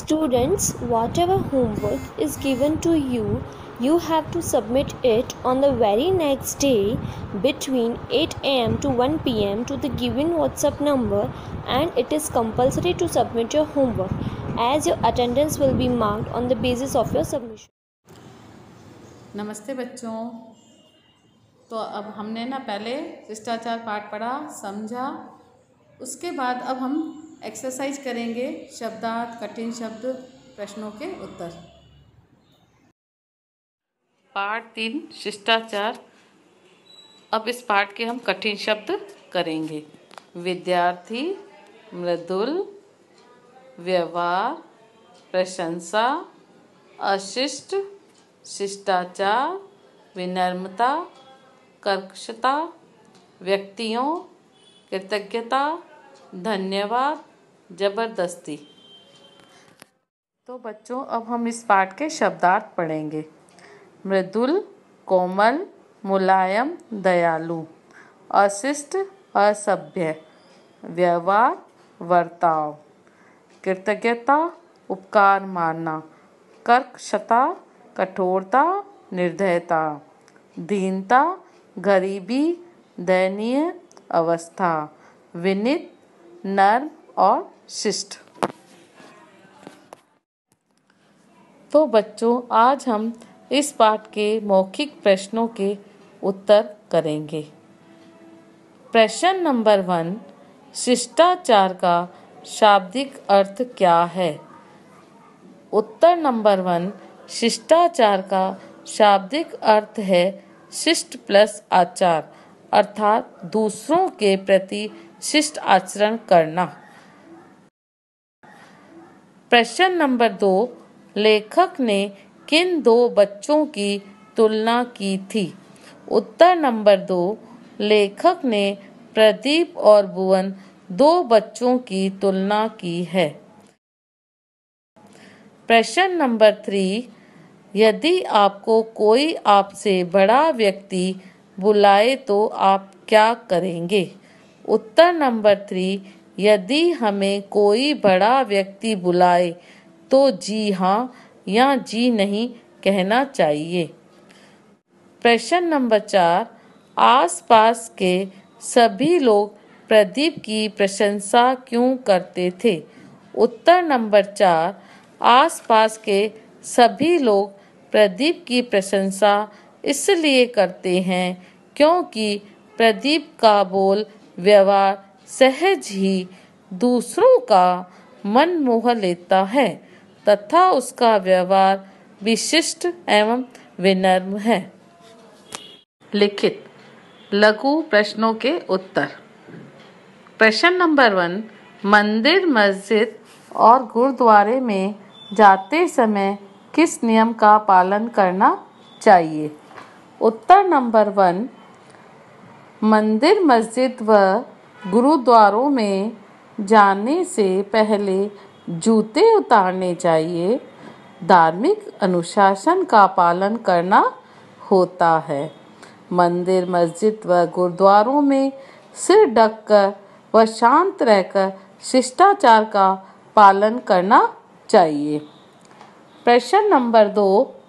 Students, whatever homework is given to you, you have to submit it on the very next day between 8 am to 1 pm to the given WhatsApp number, and it is compulsory to submit your homework as your attendance will be marked on the basis of your submission. नमस्ते बच्चों। तो अब हमने पहले शिष्टाचार पाठ पढ़ा, समझा। उसके बाद अब हम एक्सरसाइज करेंगे शब्दार्थ, कठिन शब्द, प्रश्नों के उत्तर। पाठ 3 शिष्टाचार। अब इस पाठ के हम कठिन शब्द करेंगे। विद्यार्थी, मृदुल, व्यवहार, प्रशंसा, अशिष्ट, शिष्टाचार, विनम्रता, कर्कशता, व्यक्तियों, कृतज्ञता, धन्यवाद, जबरदस्ती। तो बच्चों अब हम इस पाठ के शब्दार्थ पढ़ेंगे। मृदुल, कोमल, मुलायम, दयालु। अशिष्ट, असभ्य। व्यवहार, वर्ताव। कृतज्ञता, उपकार मानना। कर्कशता, कठोरता, निर्दयता। दीनता, गरीबी, दयनीय अवस्था। विनीत, नर्म और शिष्ट। तो बच्चों आज हम इस पाठ के मौखिक प्रश्नों के उत्तर करेंगे। प्रश्न नंबर 1, शिष्टाचार का शाब्दिक अर्थ क्या है? उत्तर नंबर 1, शिष्टाचार का शाब्दिक अर्थ है शिष्ट प्लस आचार, अर्थात दूसरों के प्रति शिष्ट आचरण करना। प्रश्न नंबर 2, लेखक ने किन 2 बच्चों की तुलना की थी? उत्तर नंबर 2, लेखक ने प्रदीप और भुवन 2 बच्चों की तुलना की है। प्रश्न नंबर 3, यदि आपको कोई आपसे बड़ा व्यक्ति बुलाए तो आप क्या करेंगे? उत्तर नंबर 3, यदि हमें कोई बड़ा व्यक्ति बुलाए तो जी हाँ या जी नहीं कहना चाहिए। प्रश्न नंबर 4, आसपास के सभी लोग प्रदीप की प्रशंसा क्यों करते थे? उत्तर नंबर 4, आसपास के सभी लोग प्रदीप की प्रशंसा इसलिए करते हैं क्योंकि प्रदीप का बोल व्यवहार सहज ही दूसरों का मन मोह लेता है तथा उसका व्यवहार विशिष्ट एवं विनम्र है। लिखित लघु प्रश्नों के उत्तर। प्रश्न नंबर 1, मंदिर, मस्जिद और गुरुद्वारे में जाते समय किस नियम का पालन करना चाहिए? उत्तर नंबर 1, मंदिर, मस्जिद व गुरुद्वारों में जाने से पहले जूते उतारने चाहिए। धार्मिक अनुशासन का पालन करना होता है। मंदिर, मस्जिद व गुरुद्वारों में सिर ढककर व शांत रहकर शिष्टाचार का पालन करना चाहिए। प्रश्न नंबर 2,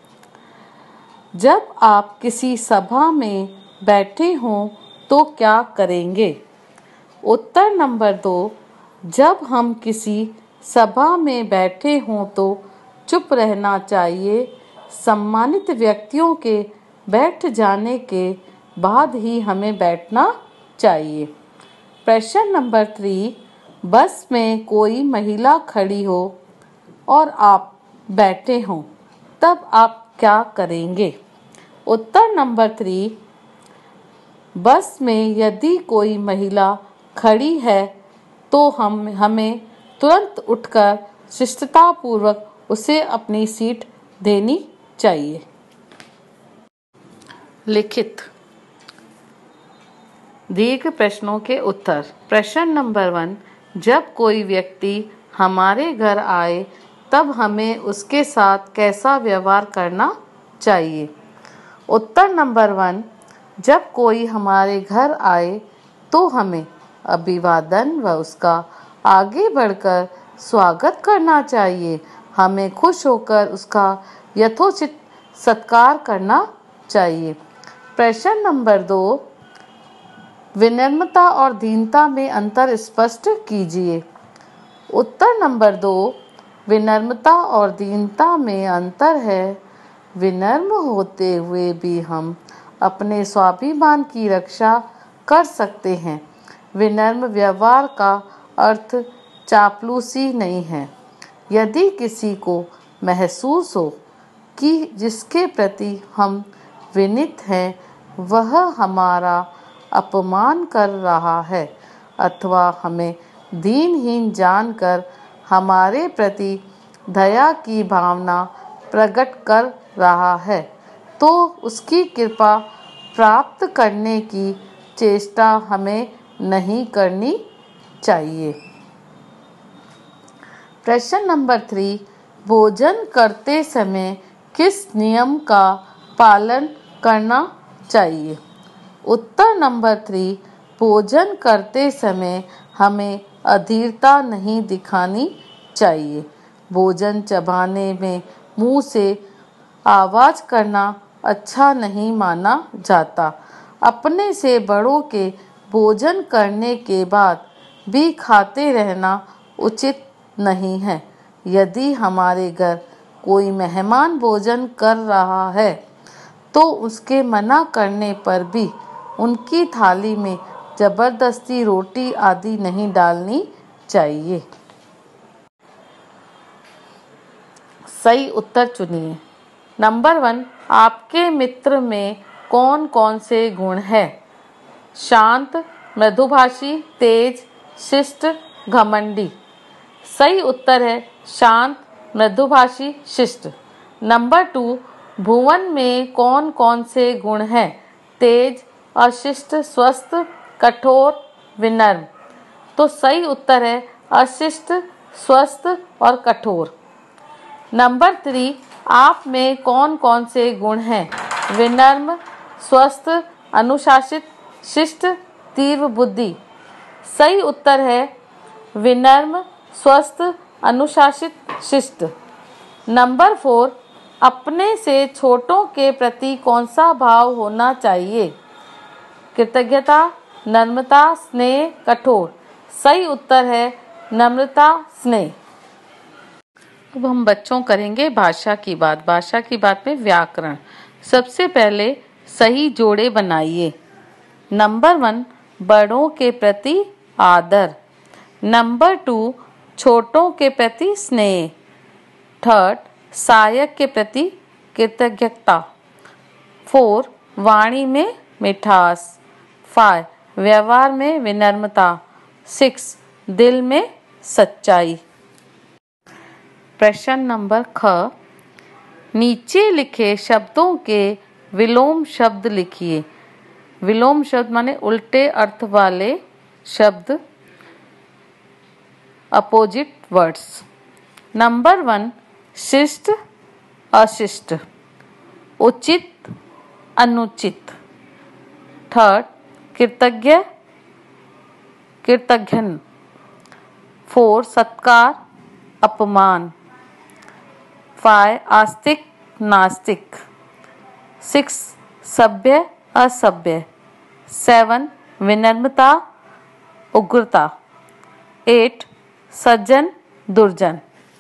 जब आप किसी सभा में बैठे हों तो क्या करेंगे? उत्तर नंबर 2, जब हम किसी सभा में बैठे हों तो चुप रहना चाहिए। सम्मानित व्यक्तियों के बैठ जाने के बाद ही हमें बैठना चाहिए। प्रश्न नंबर 3, बस में कोई महिला खड़ी हो और आप बैठे हों तब आप क्या करेंगे? उत्तर नंबर 3, बस में यदि कोई महिला खड़ी है तो हमें तुरंत उठकर शिष्टतापूर्वक उसे अपनी सीट देनी चाहिए। लिखित दीर्घ प्रश्नों के उत्तर। प्रश्न नंबर 1, जब कोई व्यक्ति हमारे घर आए तब हमें उसके साथ कैसा व्यवहार करना चाहिए? उत्तर नंबर 1, जब कोई हमारे घर आए तो हमें अभिवादन व उसका आगे बढ़कर स्वागत करना चाहिए। हमें खुश होकर उसका यथोचित सत्कार करना चाहिए। प्रश्न नंबर 2, विनम्रता और दीनता में अंतर स्पष्ट कीजिए। उत्तर नंबर 2, विनम्रता और दीनता में अंतर है। विनम्र होते हुए भी हम अपने स्वाभिमान की रक्षा कर सकते हैं। विनम्र व्यवहार का अर्थ चापलूसी नहीं है। यदि किसी को महसूस हो कि जिसके प्रति हम विनीत हैं वह हमारा अपमान कर रहा है अथवा हमें दीनहीन जानकर हमारे प्रति दया की भावना प्रकट कर रहा है, तो उसकी कृपा प्राप्त करने की चेष्टा हमें नहीं करनी चाहिए। प्रश्न नंबर 3, भोजन करते समय किस नियम का पालन करना चाहिए? उत्तर नंबर 3, भोजन करते समय हमें अधीरता नहीं दिखानी चाहिए। भोजन चबाने में मुंह से आवाज करना अच्छा नहीं माना जाता। अपने से बड़ों के भोजन करने के बाद भी खाते रहना उचित नहीं है। यदि हमारे घर कोई मेहमान भोजन कर रहा है तो उसके मना करने पर भी उनकी थाली में जबरदस्ती रोटी आदि नहीं डालनी चाहिए। सही उत्तर चुनिए। नंबर 1, आपके मित्र में कौन कौन से गुण हैं? शांत, मृदुभाषी, तेज, शिष्ट, घमंडी। सही उत्तर है शांत, मृदुभाषी, शिष्ट। नंबर 2, भुवन में कौन कौन से गुण हैं? तेज, अशिष्ट, स्वस्थ, कठोर, विनम्र। तो सही उत्तर है अशिष्ट, स्वस्थ और कठोर। नंबर 3, आप में कौन कौन से गुण हैं? विनम्र, स्वस्थ, अनुशासित, शिष्ट, तीव्र बुद्धि। सही उत्तर है विनम्र, स्वस्थ, अनुशासित, शिष्ट। नंबर 4, अपने से छोटों के प्रति कौन सा भाव होना चाहिए? कृतज्ञता, नम्रता, स्नेह, कठोर। सही उत्तर है नम्रता, स्नेह। अब हम बच्चों करेंगे भाषा की बात। भाषा की बात में व्याकरण। सबसे पहले सही जोड़े बनाइए। नंबर 1, बड़ों के प्रति आदर। नंबर 2, छोटों के प्रति स्नेह। थर्ड, सहायक के प्रति कृतज्ञता। 4, वाणी में मिठास। 5, व्यवहार में विनम्रता। 6, दिल में सच्चाई। प्रश्न नंबर ख, नीचे लिखे शब्दों के विलोम शब्द लिखिए। विलोम शब्द माने उल्टे अर्थ वाले शब्द, अपोजिट वर्ड्स। नंबर 1, शिष्ट, अशिष्ट। उचित, अनुचित। थर्ड, कृतज्ञ, कृतघ्न। 4, सत्कार, अपमान। 5, आस्तिक, नास्तिक। 6, सभ्य, असभ्य। 7, विनम्रता, उग्रता। 8, सज्जन, दुर्जन।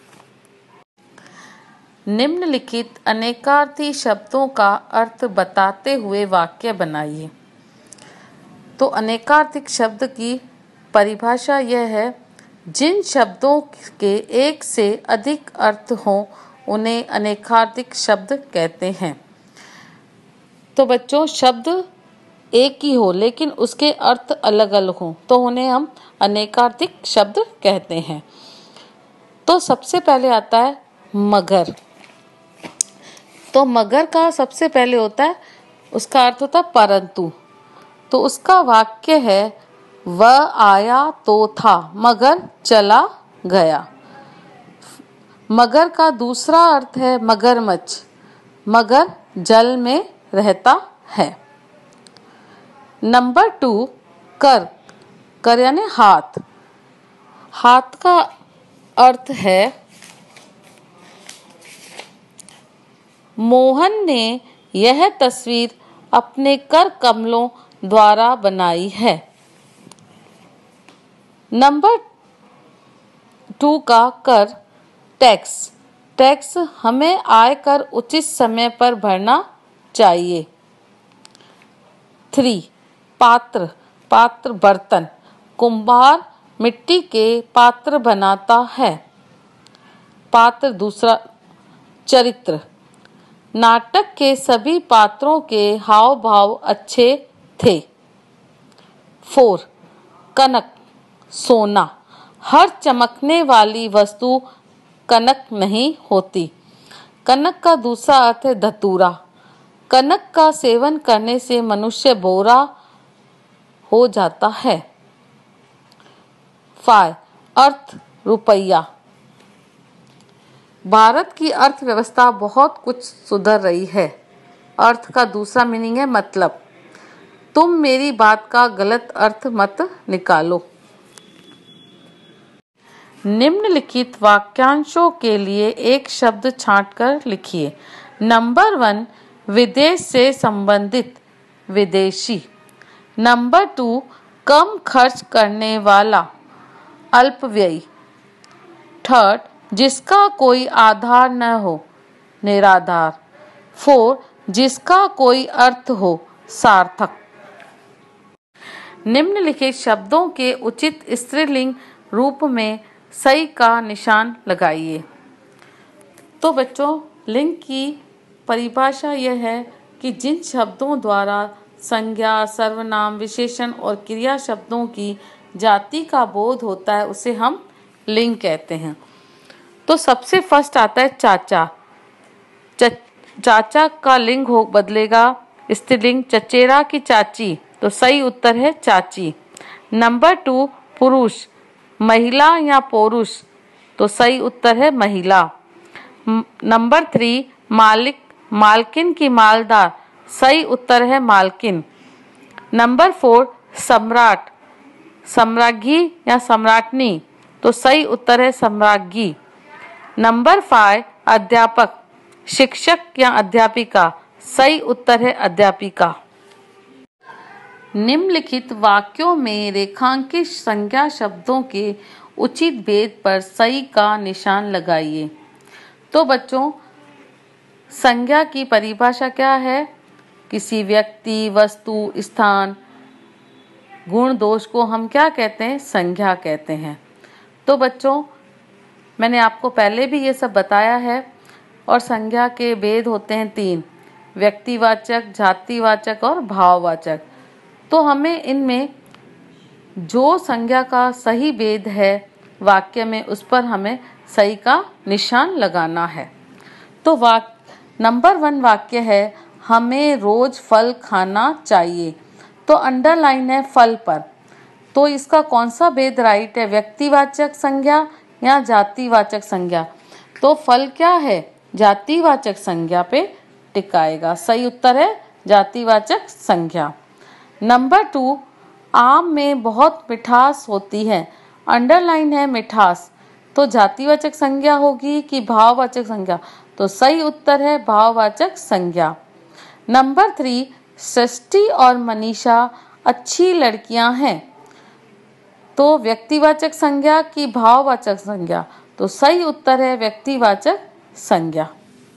निम्नलिखित अनेकार्थी शब्दों का अर्थ बताते हुए वाक्य बनाइए। तो अनेकार्थिक शब्द की परिभाषा यह है, जिन शब्दों के एक से अधिक अर्थ हों उन्हें अनेकार्थिक शब्द कहते हैं। तो बच्चों, शब्द एक ही हो लेकिन उसके अर्थ अलग अलग हों तो उन्हें हम अनेकार्थिक शब्द कहते हैं। तो सबसे पहले आता है मगर। तो मगर का सबसे पहले होता है, उसका अर्थ होता है परंतु। तो उसका वाक्य है, वह आया तो था मगर चला गया। मगर का दूसरा अर्थ है मगरमच्छ। मगर जल में रहता है। नंबर 2, कर। कर यानी हाथ। हाथ का अर्थ है मोहन ने यह तस्वीर अपने कर कमलों द्वारा बनाई है। नंबर 2 का कर टैक्स। टैक्स हमें आयकर उचित समय पर भरना चाहिए। 3 पात्र। पात्र बर्तन। कुम्हार मिट्टी के पात्र बनाता है। पात्र दूसरा। चरित्र। नाटक के सभी पात्रों के हाव भाव अच्छे थे। 4 कनक सोना। हर चमकने वाली वस्तु कनक नहीं होती। कनक का दूसरा अर्थ है धतूरा। कनक का सेवन करने से मनुष्य बोरा हो जाता है। 5 अर्थ रुपया। भारत की अर्थव्यवस्था बहुत कुछ सुधर रही है। अर्थ का दूसरा मीनिंग है मतलब। तुम मेरी बात का गलत अर्थ मत निकालो। निम्नलिखित वाक्यांशों के लिए एक शब्द छांटकर लिखिए। नंबर 1 विदेश से संबंधित विदेशी। नंबर 2 कम खर्च करने वाला अल्पव्ययी। 3 जिसका कोई आधार न हो निराधार। 4 जिसका कोई अर्थ हो सार्थक। निम्नलिखित शब्दों के उचित स्त्रीलिंग रूप में सही का निशान लगाइए। तो बच्चों लिंग की परिभाषा यह है कि जिन शब्दों द्वारा संज्ञा, सर्वनाम, विशेषण और क्रिया शब्दों की जाति का बोध होता है उसे हम लिंग कहते हैं। तो सबसे फर्स्ट आता है चाचा। चाचा का लिंग बदलेगा स्त्रीलिंग चचेरा की चाची, तो सही उत्तर है चाची। नंबर 2 पुरुष। महिला या पुरुष, तो सही उत्तर है महिला। नंबर 3 मालिक, मालकिन की मालदार, सही उत्तर है मालकिन। नंबर 4 सम्राट, सम्राज्ञी या सम्राटनी, तो सही उत्तर है सम्राज्ञी। नंबर 5 अध्यापक, शिक्षक या अध्यापिका, सही उत्तर है अध्यापिका। निम्नलिखित वाक्यों में रेखांकित संज्ञा शब्दों के उचित भेद पर सही का निशान लगाइए। तो बच्चों संज्ञा की परिभाषा क्या है? किसी व्यक्ति, वस्तु, स्थान, गुण, दोष को हम क्या कहते हैं? संज्ञा कहते हैं। तो बच्चों मैंने आपको पहले भी ये सब बताया है। और संज्ञा के भेद होते हैं 3, व्यक्तिवाचक, जातिवाचक और भाववाचक। तो हमें इनमें जो संज्ञा का सही भेद है वाक्य में उस पर हमें सही का निशान लगाना है। तो नंबर 1 वाक्य है हमें रोज फल खाना चाहिए, तो अंडरलाइन है फल पर। तो इसका कौन सा भेद राइट है? व्यक्तिवाचक संज्ञा या जातिवाचक संज्ञा? तो फल क्या है? जातिवाचक संज्ञा पे टिकाएगा। सही उत्तर है जातिवाचक संज्ञा। नंबर 2 आम में बहुत मिठास होती है, अंडरलाइन है मिठास, तो जातिवाचक संज्ञा होगी कि भाववाचक संज्ञा? तो सही उत्तर है भाववाचक संज्ञा। नंबर 3 सृष्टि और मनीषा अच्छी लड़कियां हैं, तो व्यक्तिवाचक संज्ञा कि भाववाचक संज्ञा? तो सही उत्तर है व्यक्तिवाचक संज्ञा।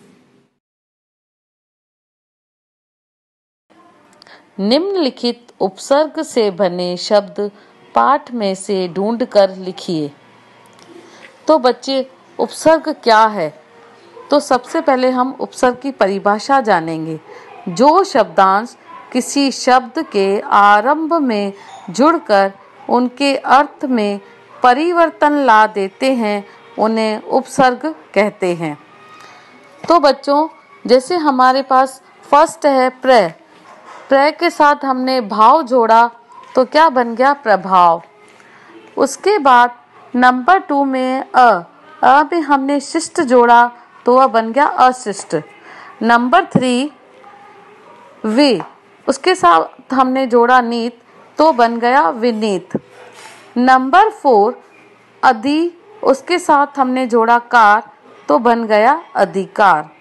निम्नलिखित उपसर्ग से बने शब्द पाठ में से ढूंढकर लिखिए। तो बच्चे उपसर्ग क्या है? तो सबसे पहले हम उपसर्ग की परिभाषा जानेंगे। जो शब्दांश किसी शब्द के आरंभ में जुड़कर उनके अर्थ में परिवर्तन ला देते हैं उन्हें उपसर्ग कहते हैं। तो बच्चों जैसे हमारे पास फर्स्ट है प्र, प्र के साथ हमने भाव जोड़ा तो क्या बन गया? प्रभाव। उसके बाद नंबर 2 में अ में हमने शिष्ट जोड़ा तो वह बन गया अशिष्ट। नंबर 3 वे, उसके साथ हमने जोड़ा नीत तो बन गया विनीत। नंबर 4 अधि, उसके साथ हमने जोड़ा कार तो बन गया अधिकार।